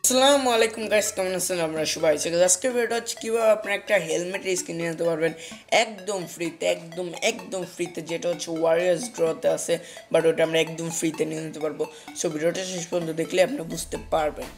আসসালামু আলাইকুম গাইস, কেমন আছেন আপনারা সবাই? আজকে ভিডিওটা হচ্ছে কীভাবে আপনি একটা হেলমেটের স্কিন নিয়ে নিতে পারবেন একদম ফ্রিতে, একদম ফ্রিতে, যেটা হচ্ছে ওয়ারিয়ার্স ড্রতে আছে, বাট ওটা আমরা একদম ফ্রিতে নিয়ে নিতে পারবো। সো ভিডিওটা শেষ পর্যন্ত দেখলে আপনি বুঝতে পারবেন।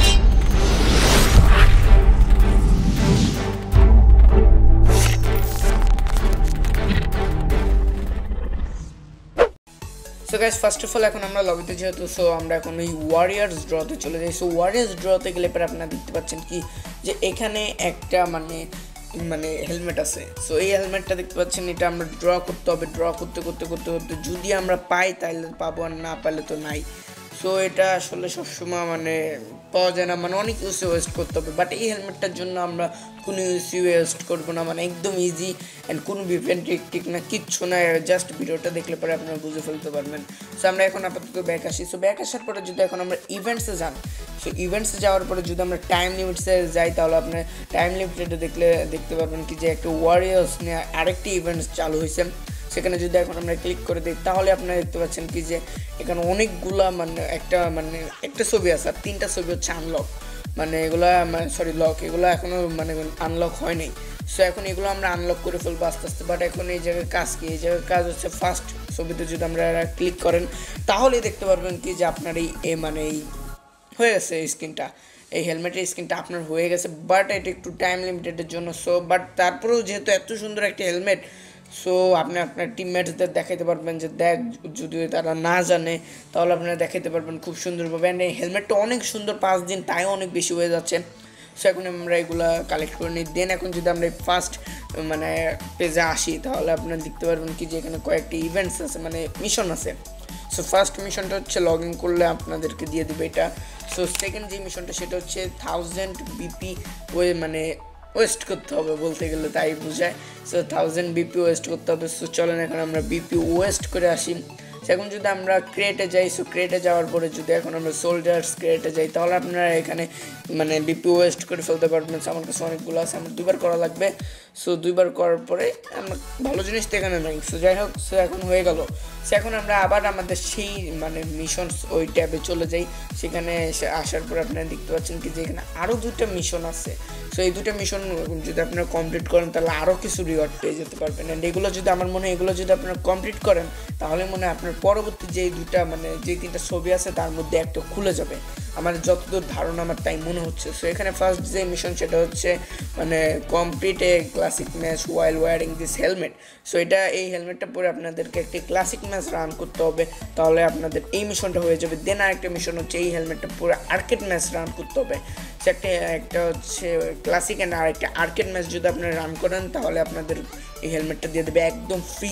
So guys, first of all এখন আমরা লবিতে যেহেতু, সো আমরা এখন ওই ওয়ারিয়ার্স ড্রতে চলে যাই। সো ওয়ারিয়ার্স ড্রতে গেলে পরে আপনারা দেখতে পাচ্ছেন কি যে এখানে একটা মানে হেলমেট আছে। সো এই হেলমেটটা দেখতে পাচ্ছেন, এটা আমরা ড্র করতে হবে। ড্র করতে যদি আমরা পাই তাহলে পাবো, আর না পাইলে তো নাই। সো এটা আসলে সবসময় পাওয়া যায় না, অনেক ইউসি ওয়েস্ট করতে হবে। বাট এই হেলমেটটার জন্য আমরা কোনো ইউসি ওয়েস্ট করবো না, একদম ইজি অ্যান্ড কোনো বিপেন টিক না, কিচ্ছু না। জাস্ট ভিডিওটা দেখলে পরে আপনারা বুঝে ফেলতে পারবেন। সো আমরা এখন আপাতত ব্যাক আসি। সো ব্যাক আসার পরে যদি এখন আমরা ইভেন্টসে যান, সো ইভেন্টসে যাওয়ার পরে যদি আমরা টাইম লিমিটসে যাই, তাহলে আপনার টাইম লিমিটেডে দেখতে পারবেন কি যে একটা ওয়ারিয়ার্স নিয়ে আরেকটি ইভেন্টস চালু হয়েছে। সেখানে যদি এখন আমরা ক্লিক করে দিই, তাহলে আপনারা দেখতে পাচ্ছেন কি যে এখানে অনেকগুলা একটা ছবি আছে, আর 3টা ছবি হচ্ছে আনলক, এগুলা লক, এগুলো এখনো আনলক হয় নাই। সো এখন এগুলো আমরা আনলক করে ফেলবো আস্তে আস্তে। বাট এখন এই জায়গায় কাজ কি, এই জায়গায় কাজ হচ্ছে ফার্স্ট ছবিতে যদি আমরা ক্লিক করেন, তাহলেই দেখতে পারবেন কি যে আপনার এই হয়ে গেছে এই স্ক্রিনটা, এই হেলমেটের স্ক্রিনটা আপনার হয়ে গেছে। বাট এটা একটু টাইম লিমিটেডের জন্য। সো বাট তারপরেও যেহেতু এত সুন্দর একটা হেলমেট, সো আপনি আপনার টিমমেটসদের দেখাইতে পারবেন যে দেখ, যদি তারা না জানে তাহলে আপনারা দেখাইতে পারবেন খুব সুন্দরভাবে। অ্যান্ড এই হেলমেটটা অনেক সুন্দর, 5 দিন তাই অনেক বেশি হয়ে যাচ্ছে। সো এখন আমরা এগুলো কালেক্ট করে নিই। দেন এখন যদি আমরা ফার্স্ট পেজে আসি, তাহলে আপনারা দেখতে পারবেন কি যে এখানে কয়েকটি ইভেন্টস আছে, মিশন আছে। সো ফার্স্ট মিশনটা হচ্ছে লগ ইন করলে আপনাদেরকে দিয়ে দেবে এটা। সো সেকেন্ড যে মিশনটা সেটা হচ্ছে 1000 বিপি ওয়েস্ট করতে হবে, বলতে গেলে তাই বোঝায়। সো 1000 বিপি ওয়েস্ট করতে হবে। সো চলেন এখন আমরা বিপি ওয়েস্ট করে আসি। এখন যদি আমরা ক্রিয়েটে যাই, সো ক্রিয়েটে যাওয়ার পরে যদি এখন আমরা সোলজার্স ক্রিয়েটে যাই, তাহলে আপনারা এখানে বিপি ওয়েস্ট করে ফেলতে পারবেন। আমার কাছে অনেকগুলো আছে, আমার 2বার করা লাগবে। সো 2বার করার পরে আমরা ভালো জিনিস তো এখানে নাই। সো যাই হোক, সো এখন হয়ে গেল। সো এখন আমরা আবার আমাদের সেই মিশন ওই ট্যাবে চলে যাই। সেখানে আসার পর আপনারা দেখতে পাচ্ছেন কি যে এখানে আরও 2টা মিশন আছে। সো এই 2টা মিশন যদি আপনারা কমপ্লিট করেন, তাহলে আরও কিছু রিওয়ার্ড পেয়ে যেতে পারবেন। অ্যান্ড এগুলো যদি আমার মনে হয় এগুলো যদি আপনারা কমপ্লিট করেন, তাহলে মনে হয় আপনার পরবর্তী যে 3টা ছবি আছে তার মধ্যে একটা খুলে যাবে, আমার যতদূর ধারণা, আমার তাই মনে হচ্ছে। সো এখানে ফার্স্ট যে মিশন সেটা হচ্ছে complete a classic match while wearing this helmet. So এই হেলমেটটা পরে আপনাদেরকে একটি ক্লাসিক ম্যাচ রান করতে হবে, তাহলে আপনাদের এই মিশনটা হয়ে যাবে। দেন আরেকটা মিশন হচ্ছে এই হেলমেটটা পরে আর্কেড ম্যাচ রান করতে হবে। সো একটা হচ্ছে ক্লাসিক অ্যান্ড আরেকটা আর্কেড ম্যাচ যদি আপনারা রান করেন, তাহলে আপনাদের এই হেলমেটটা দিয়ে দেবে একদম ফ্রি,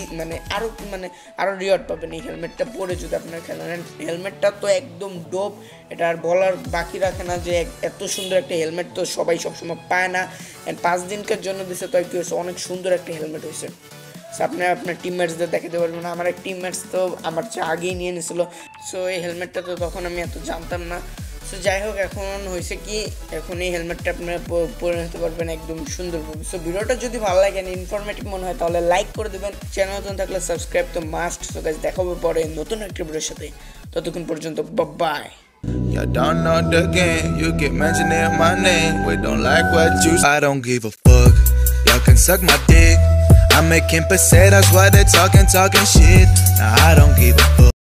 আরও রিওয়ার্ড পাবেন এই হেলমেটটা পরে যদি আপনারা খেলেন। হেলমেটটা তো একদম ডোপ, এটা আর বলার বাকি রাখে না যে এত সুন্দর একটা হেলমেট তো সবাই সবসময় পায় না। অ্যান্ড 5 দিনকার জন্য দিচ্ছে, তো কি হয়েছে, অনেক সুন্দর একটা হেলমেট হয়েছে। সো আপনার টিমমেটসদের দেখাতে পারবেন না। আমার এক টিমমেটস তো আমার চেয়ে আগেই নিয়ে নিয়েছিল। সো এই হেলমেটটা তো তখন আমি এত জানতাম না। সো যাই হোক, এখন হয়েছে কি, এখন এই হেলমেটটা আপনারা পরে নিতে পারবেন একদম সুন্দরভাবে। সো ভিডিওটা যদি ভালো লাগে, ইনফরমেটিভ মনে হয়, তাহলে লাইক করে দেবেন। চ্যানেল নতুন থাকলে সাবস্ক্রাইব তো মাস্ট। সো গাইস, দেখা হবে পরে নতুন একটা ভিডিওর সাথে। ততক্ষণ পর্যন্ত bye. Y'all don't know the game, you get mentioning my name. We don't like what you say. I don't give a fuck. Y'all can suck my dick. I'm making pesetas while they're talking shit. Nah, I don't give a fuck.